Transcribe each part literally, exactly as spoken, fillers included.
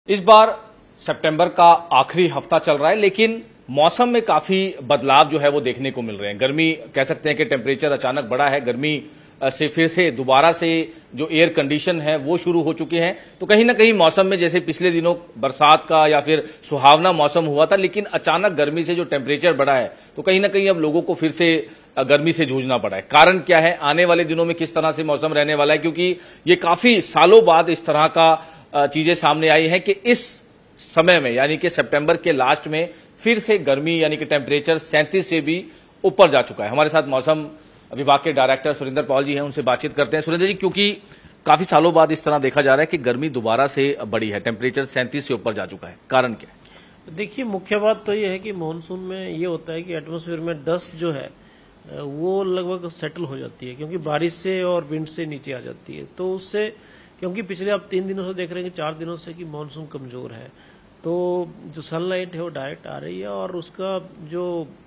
इस बार सितंबर का आखिरी हफ्ता चल रहा है, लेकिन मौसम में काफी बदलाव जो है वो देखने को मिल रहे हैं। गर्मी कह सकते हैं कि टेम्परेचर अचानक बढ़ा है, गर्मी से फिर से दोबारा से जो एयर कंडीशन है वो शुरू हो चुके हैं। तो कहीं ना कहीं मौसम में जैसे पिछले दिनों बरसात का या फिर सुहावना मौसम हुआ था, लेकिन अचानक गर्मी से जो टेम्परेचर बढ़ा है तो कहीं ना कहीं अब लोगों को फिर से गर्मी से जूझना पड़ा है। कारण क्या है, आने वाले दिनों में किस तरह से मौसम रहने वाला है, क्योंकि ये काफी सालों बाद इस तरह का चीजें सामने आई है कि इस समय में यानी कि सितंबर के लास्ट में फिर से गर्मी यानी कि टेम्परेचर सैंतीस से भी ऊपर जा चुका है। हमारे साथ मौसम विभाग के डायरेक्टर सुरेंद्र पॉल जी हैं, उनसे बातचीत करते हैं। सुरेंद्र जी, क्योंकि काफी सालों बाद इस तरह देखा जा रहा है कि गर्मी दोबारा से बढ़ी है, टेम्परेचर सैंतीस से ऊपर जा चुका है, कारण क्या है? देखिए, मुख्य बात तो ये है कि मानसून में ये होता है कि एटमॉस्फेयर में डस्ट जो है वो लगभग सेटल हो जाती है, क्योंकि बारिश से और विंड से नीचे आ जाती है। तो उससे, क्योंकि पिछले आप तीन दिनों से देख रहे हैं कि चार दिनों से कि मानसून कमजोर है, तो जो सनलाइट है वो डायरेक्ट आ रही है और उसका जो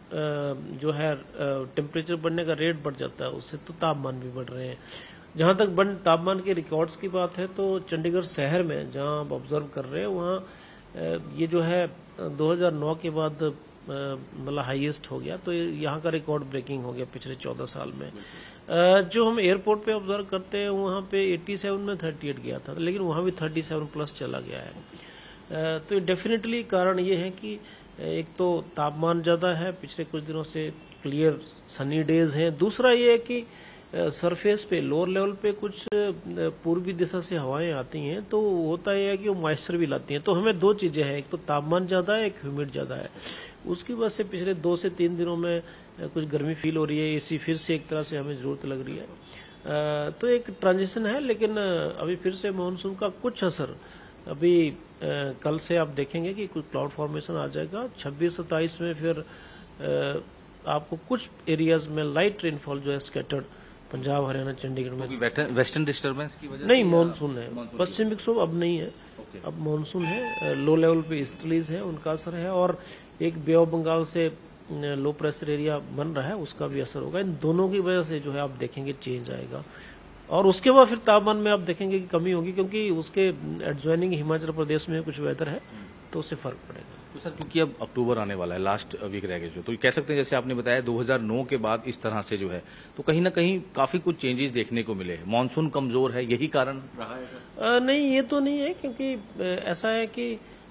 जो है टेम्परेचर बढ़ने का रेट बढ़ जाता है, उससे तो तापमान भी बढ़ रहे हैं। जहां तक बढ़ तापमान के रिकॉर्ड्स की बात है तो चंडीगढ़ शहर में जहां आप ऑब्जर्व कर रहे हैं वहां ये जो है दो हज़ार नौ के बाद मतलब हाईएस्ट हो गया, तो यहाँ का रिकॉर्ड ब्रेकिंग हो गया पिछले चौदह साल में। जो हम एयरपोर्ट पे ऑब्जर्व करते हैं वहाँ पे सत्तासी में अड़तीस गया था, लेकिन वहाँ भी सैंतीस प्लस चला गया है। तो डेफिनेटली कारण ये है कि एक तो तापमान ज्यादा है, पिछले कुछ दिनों से क्लियर सनी डेज हैं। दूसरा ये है कि सरफेस पे लोअर लेवल पे कुछ पूर्वी दिशा से हवाएं आती हैं, तो होता है कि वो मॉइस्चर भी लाती हैं। तो हमें दो चीजें हैं, एक तो तापमान ज्यादा है, एक ह्यूमिड ज्यादा है। उसकी वजह से पिछले दो से तीन दिनों में कुछ गर्मी फील हो रही है, एसी फिर से एक तरह से हमें जरूरत लग रही है। तो एक ट्रांजिशन है, लेकिन अभी फिर से मानसून का कुछ असर अभी आ, कल से आप देखेंगे कि कुछ क्लाउड फॉर्मेशन आ जाएगा। छब्बीस सत्ताईस में फिर आ, आपको कुछ एरियाज में लाइट रेनफॉल जो है स्कैटर्ड पंजाब, हरियाणा, चंडीगढ़ में वेस्टर्न डिस्टर्बेंस की वजह नहीं, मानसून है। पश्चिम विक्षोभ अब नहीं है, अब मानसून है। लो लेवल पे ईस्टर्लीज है, उनका असर है, और एक बे ऑफ बंगाल से लो प्रेशर एरिया बन रहा है, उसका भी असर होगा। इन दोनों की वजह से जो है आप देखेंगे चेंज आएगा, और उसके बाद फिर तापमान में आप देखेंगे कि कमी होगी, क्योंकि उसके एडजॉइनिंग हिमाचल प्रदेश में कुछ वेदर है, तो उससे फर्क पड़ेगा। तो सर, क्योंकि अब अक्टूबर आने वाला है, लास्ट वीक रह गए जो, तो कह सकते हैं जैसे आपने बताया दो हज़ार नौ के बाद इस तरह से जो है तो कहीं ना कहीं काफी कुछ चेंजेस देखने को मिले। मानसून कमजोर है, यही कारण रहा है? आ, नहीं, ये तो नहीं है, क्योंकि ऐसा है कि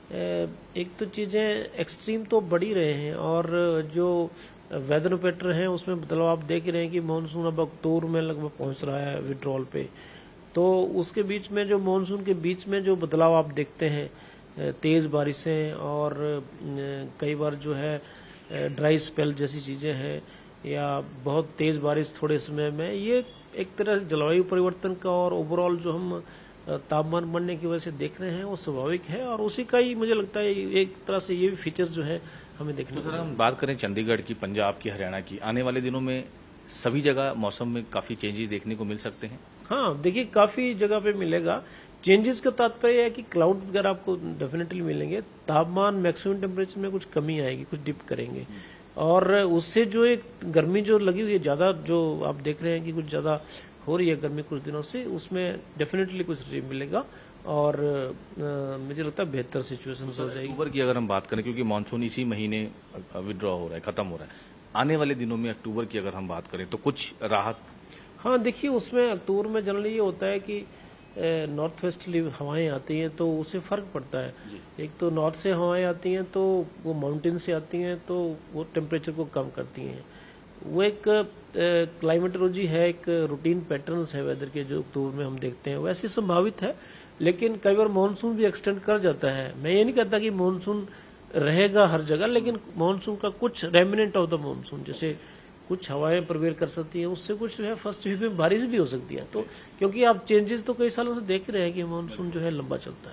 एक तो चीजें एक्सट्रीम तो बढ़ ही रहे हैं, और जो वेदर पैटर्न है उसमें बदलाव आप देख रहे हैं कि मानसून अब अक्टूबर में लगभग पहुंच रहा है विड्रॉल पे। तो उसके बीच में जो मानसून के बीच में जो बदलाव आप देखते हैं, तेज बारिशें और कई बार जो है ड्राई स्पेल जैसी चीजें हैं, या बहुत तेज बारिश थोड़े समय में, ये एक तरह से जलवायु परिवर्तन का और ओवरऑल जो हम तापमान बढ़ने की वजह से देख रहे हैं वो स्वाभाविक है, और उसी का ही मुझे लगता है एक तरह से ये भी फीचर्स जो है हमें देखने को। तो हम बात करें चंडीगढ़ की, पंजाब की, हरियाणा की, आने वाले दिनों में सभी जगह मौसम में काफी चेंजेस देखने को मिल सकते हैं? हाँ, देखिए, काफी जगह पे मिलेगा। चेंजेस का तात्पर्य है कि क्लाउड वगैरह आपको डेफिनेटली मिलेंगे, तापमान मैक्सिमम टेम्परेचर में कुछ कमी आएगी, कुछ डिप करेंगे, और उससे जो एक गर्मी जो लगी हुई है ज्यादा, जो आप देख रहे हैं कि कुछ ज्यादा हो रही है गर्मी कुछ दिनों से, उसमें डेफिनेटली कुछ रिलीफ मिलेगा, और आ, मुझे लगता है बेहतर सिचुएशन हो जाएगी। अक्टूबर की अगर हम बात करें, क्योंकि मानसून इसी महीने विड्रॉ हो रहा है, खत्म हो रहा है, आने वाले दिनों में अक्टूबर की अगर हम बात करें तो कुछ राहत? हाँ, देखिए, उसमें अक्टूबर में जनरली ये होता है कि नॉर्थ वेस्टली हवाएं आती हैं, तो उससे फर्क पड़ता है। एक तो नॉर्थ से हवाएं आती हैं, तो वो माउंटेन से आती हैं, तो वो टेम्परेचर को कम करती हैं। वो एक क्लाइमेटोलॉजी है, एक रूटीन पैटर्न्स है वेदर के जो अक्टूबर में हम देखते हैं, वैसे संभावित है। लेकिन कई बार मानसून भी एक्सटेंड कर जाता है। मैं ये नहीं कहता कि मानसून रहेगा हर जगह, लेकिन मानसून का कुछ रेमिनेंट ऑफ द मानसून, जैसे कुछ हवाएं प्रवेश कर सकती हैं, उससे कुछ जो है फर्स्ट वीक में बारिश भी हो सकती है। तो क्योंकि आप चेंजेस तो कई सालों से देख रहे हैं कि मानसून जो है लंबा चलता है।